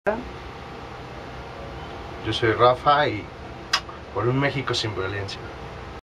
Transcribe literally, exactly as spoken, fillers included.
Yo soy Rafa y por un México sin violencia.